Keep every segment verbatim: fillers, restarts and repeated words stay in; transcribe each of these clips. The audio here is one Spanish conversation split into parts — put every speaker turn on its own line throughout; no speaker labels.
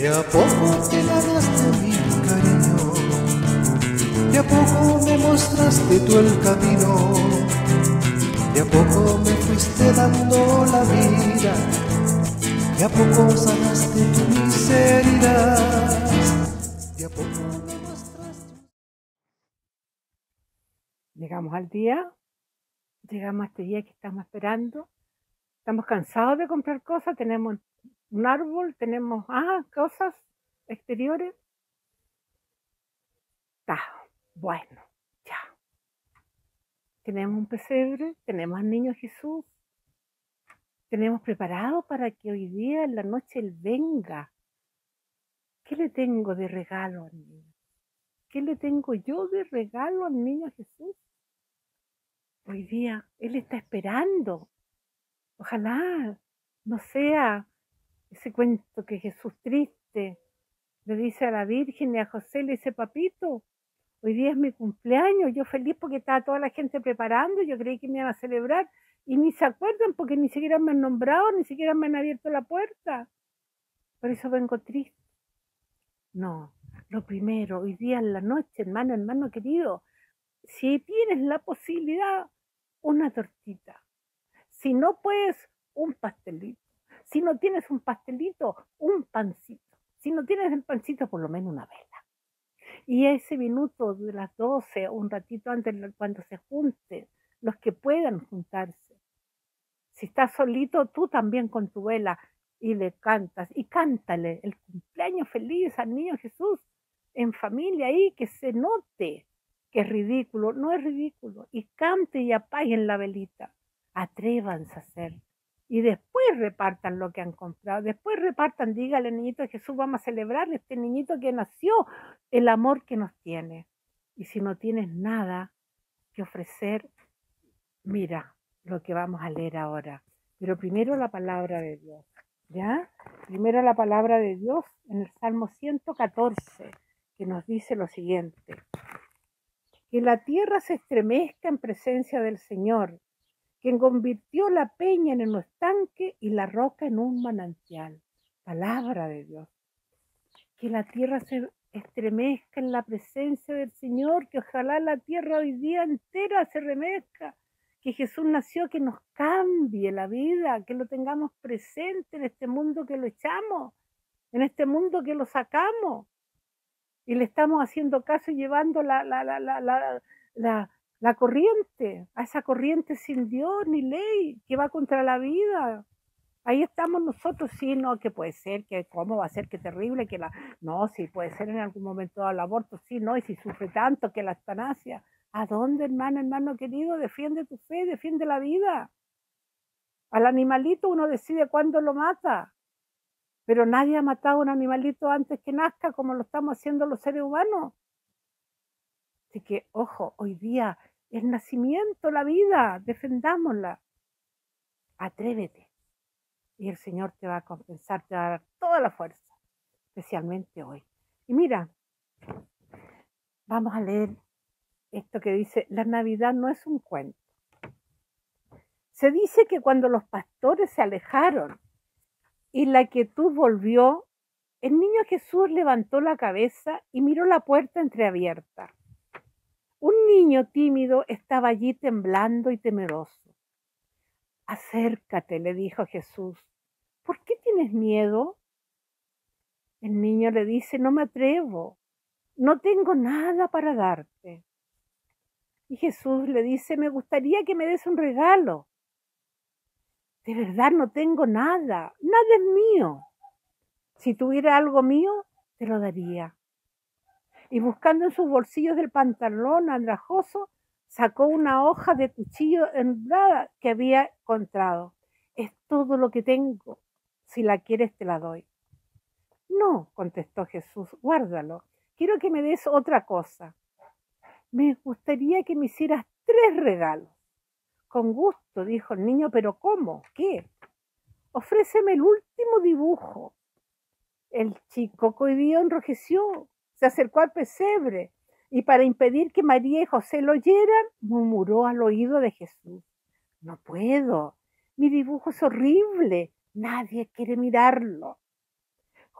De a poco te ganaste mi cariño, de a poco me mostraste tú el camino, de a poco me fuiste dando la vida, de a poco sanaste tu miseria, de a poco me mostraste.
Llegamos al día, llegamos a este día que estamos esperando. Estamos cansados de comprar cosas, tenemos un árbol, tenemos ah, cosas exteriores. Está bueno, ya. Tenemos un pesebre, tenemos al niño Jesús. Tenemos preparado para que hoy día en la noche Él venga. ¿Qué le tengo de regalo al niño? ¿Qué le tengo yo de regalo al niño Jesús? Hoy día Él está esperando. Ojalá no sea ese cuento que Jesús triste le dice a la Virgen y a José, le dice, papito, hoy día es mi cumpleaños, yo feliz porque estaba toda la gente preparando, yo creí que me iban a celebrar, y ni se acuerdan porque ni siquiera me han nombrado, ni siquiera me han abierto la puerta. Por eso vengo triste. No, lo primero, hoy día en la noche, hermano, hermano querido, si tienes la posibilidad, una tortita. Si no puedes, un pastelito. Si no tienes un pastelito, un pancito. Si no tienes el pancito, por lo menos una vela. Y ese minuto de las doce, un ratito antes, cuando se junten, los que puedan juntarse. Si estás solito, tú también con tu vela y le cantas. Y cántale el cumpleaños feliz al niño Jesús en familia ahí, que se note que es ridículo. No es ridículo. Y cante y apaguen la velita. Atrévanse a hacer. Y después repartan lo que han comprado. Después repartan, dígale, niñito de Jesús, vamos a celebrar este niñito que nació, el amor que nos tiene. Y si no tienes nada que ofrecer, mira lo que vamos a leer ahora. Pero primero la palabra de Dios, ¿ya? Primero la palabra de Dios en el Salmo ciento catorce, que nos dice lo siguiente. Que la tierra se estremezca en presencia del Señor, quien convirtió la peña en un estanque y la roca en un manantial. Palabra de Dios. Que la tierra se estremezca en la presencia del Señor, que ojalá la tierra hoy día entera se remezca, que Jesús nació, que nos cambie la vida, que lo tengamos presente en este mundo que lo echamos, en este mundo que lo sacamos, y le estamos haciendo caso y llevando la, la, la, la, la, la La corriente, a esa corriente sin Dios ni ley, que va contra la vida. Ahí estamos nosotros, sí, no, que puede ser, que cómo va a ser, que terrible, que la... No, sí, puede ser en algún momento el aborto, sí, no, y si sufre tanto, que la eutanasia. ¿A dónde, hermano, hermano querido? Defiende tu fe, defiende la vida. Al animalito uno decide cuándo lo mata, pero nadie ha matado a un animalito antes que nazca, como lo estamos haciendo los seres humanos. Así que, ojo, hoy día el nacimiento, la vida, defendámosla. Atrévete. Y el Señor te va a compensar, te va a dar toda la fuerza, especialmente hoy. Y mira, vamos a leer esto que dice, la Navidad no es un cuento. Se dice que cuando los pastores se alejaron y la quietud volvió, el niño Jesús levantó la cabeza y miró la puerta entreabierta. Un niño tímido estaba allí temblando y temeroso. Acércate, le dijo Jesús. ¿Por qué tienes miedo? El niño le dice, no me atrevo, no tengo nada para darte. Y Jesús le dice, me gustaría que me des un regalo. De verdad no tengo nada, nada es mío. Si tuviera algo mío, te lo daría. Y buscando en sus bolsillos del pantalón andrajoso, sacó una hoja de cuchillo enrollada que había encontrado. Es todo lo que tengo. Si la quieres, te la doy. No, contestó Jesús, guárdalo. Quiero que me des otra cosa. Me gustaría que me hicieras tres regalos. Con gusto, dijo el niño, pero ¿cómo? ¿Qué? Ofréceme el último dibujo. El chico cohibido enrojeció, se acercó al pesebre y para impedir que María y José lo oyeran, murmuró al oído de Jesús. No puedo, mi dibujo es horrible, nadie quiere mirarlo.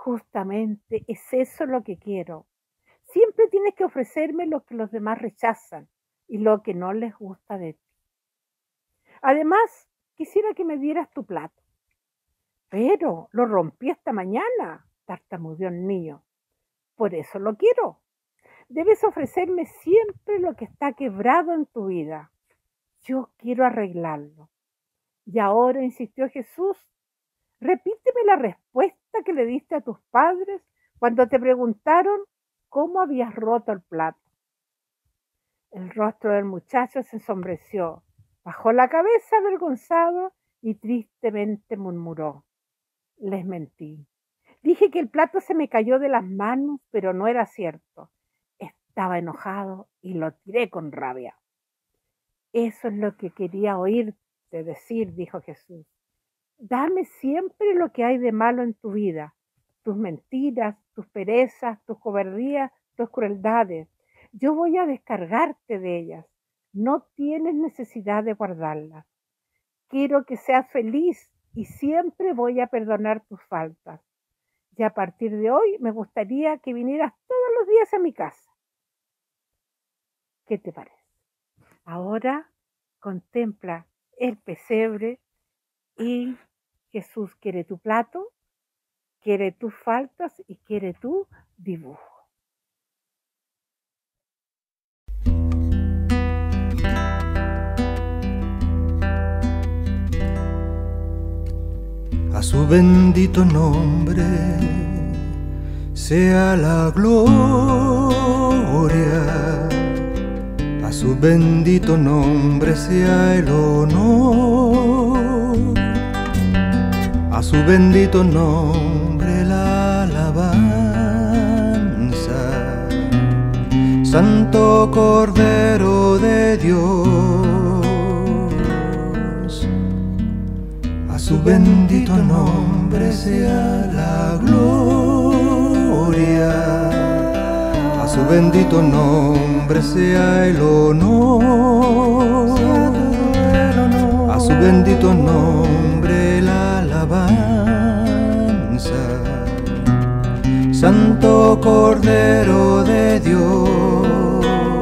Justamente es eso lo que quiero. Siempre tienes que ofrecerme lo que los demás rechazan y lo que no les gusta de ti. Además, quisiera que me dieras tu plato. Pero lo rompí esta mañana, tartamudeó el niño. Por eso lo quiero. Debes ofrecerme siempre lo que está quebrado en tu vida. Yo quiero arreglarlo. Y ahora, insistió Jesús, repíteme la respuesta que le diste a tus padres cuando te preguntaron cómo habías roto el plato. El rostro del muchacho se ensombreció, bajó la cabeza avergonzado y tristemente murmuró: les mentí. Dije que el plato se me cayó de las manos, pero no era cierto. Estaba enojado y lo tiré con rabia. Eso es lo que quería oírte decir, dijo Jesús. Dame siempre lo que hay de malo en tu vida, tus mentiras, tus perezas, tus cobardías, tus crueldades. Yo voy a descargarte de ellas. No tienes necesidad de guardarlas. Quiero que seas feliz y siempre voy a perdonar tus faltas. Y a partir de hoy me gustaría que vinieras todos los días a mi casa. ¿Qué te parece? Ahora contempla el pesebre y Jesús quiere tu plato, quiere tus faltas y quiere tu dibujo.
A su bendito nombre sea la gloria, a su bendito nombre sea el honor, a su bendito nombre la alabanza. Santo Cordero de Dios, a su bendito nombre sea la gloria, a su bendito nombre sea el honor, a su bendito nombre la alabanza. Santo Cordero de Dios,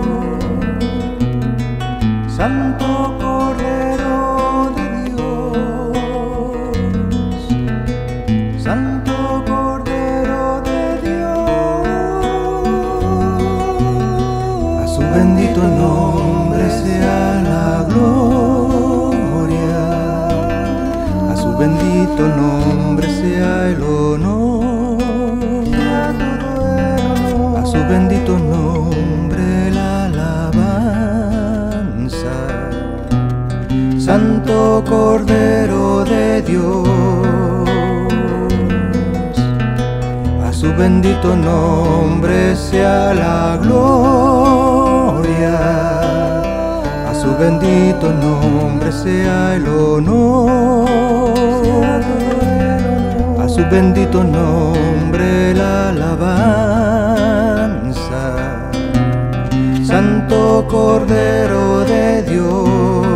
Santo Cordero de Dios, Santo Cordero de Dios. A su bendito nombre sea la gloria, a su bendito nombre sea el honor, a su bendito nombre la alabanza. Santo Cordero de Dios, a su bendito nombre sea la gloria, a su bendito nombre sea el honor, a su bendito nombre la alabanza. Santo Cordero de Dios,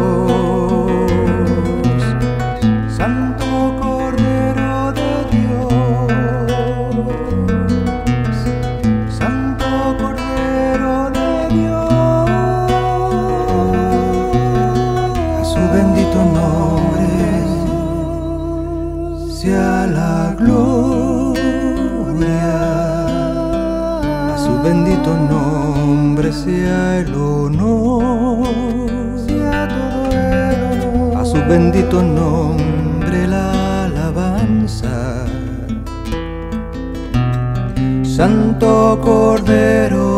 Santo Cordero de Dios, Santo Cordero de Dios. A su bendito nombre sea la gloria, a su bendito nombre sea el honor, a su bendito nombre la alabanza. Santo Cordero